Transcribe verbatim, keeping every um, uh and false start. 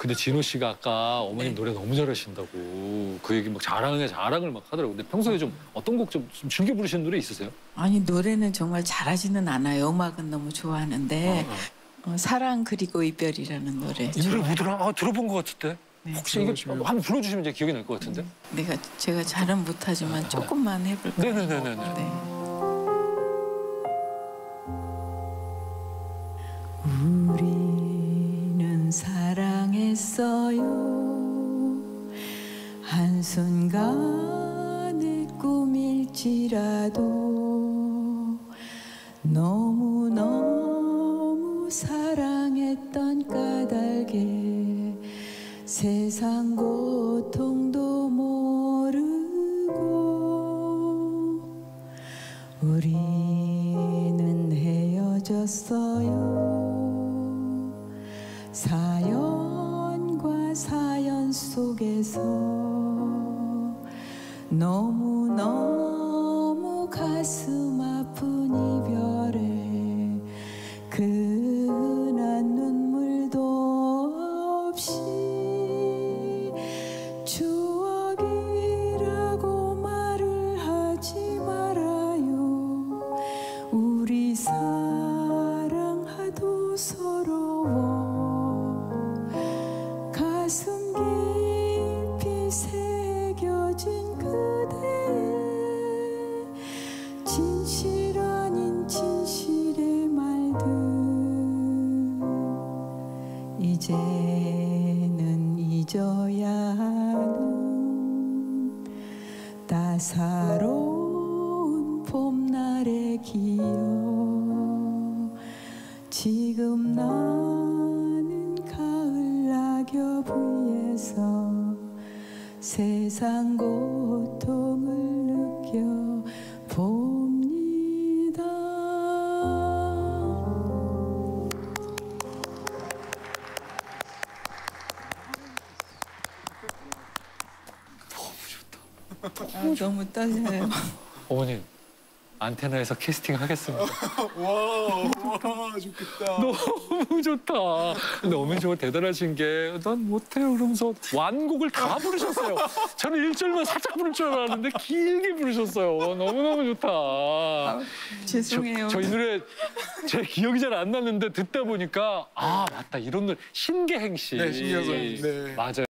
근데 진호 씨가 아까 어머님 네. 노래 너무 잘하신다고 그 얘기 막 자랑에 자랑을 막 하더라고요. 근데 평소에 좀 어떤 곡 좀 즐겨 부르시는 노래 있으세요? 아니 노래는 정말 잘하지는 않아요. 음악은 너무 좋아하는데 아, 아. 어, 사랑 그리고 이별이라는 노래. 이 노래 뭐더라? 아, 들어본 것 같은데. 네. 혹시 이거 한번 불러주시면 이제 기억이 날 것 같은데? 내가 제가 잘은 못하지만 조금만 해볼까요? 네네네네. 네. 우리는 사랑했어요. 한순간의 꿈일지라도 너무너무 사랑했던 까닭에 세상 고통도 모르고 우리는 헤어졌어요. 사연과 사연 속에서 너무너무 가슴 아픈 이별에 흔한 눈물도 없이 추억이라고 말을 하지 말아요. 우리 사랑하도 서러워 가슴 깊이 새겨진 그대의 진실 아닌 진실의 말들 이제는 잊어야 하는 따사로운 봄날의 기억 지금 나는 가을 낙엽 위에서 세상 고통을 느껴봅니다. 너무 좋다. 아, 너무 떨려요. 어머님, 안테나에서 캐스팅 하겠습니다. 와, 와, 좋겠다. 너무 좋다. 근데 어머니 정말 대단하신 게 난 못해요 그러면서 완곡을 다 부르셨어요. 저는 일 절만 살짝 부를 줄 알았는데 길게 부르셨어요. 너무너무 좋다. 아, 죄송해요. 저 이 노래 제 기억이 잘 안 났는데 듣다 보니까 아 맞다 이런 노래 신계행 씨. 네, 신계행 씨. 네. 맞아요.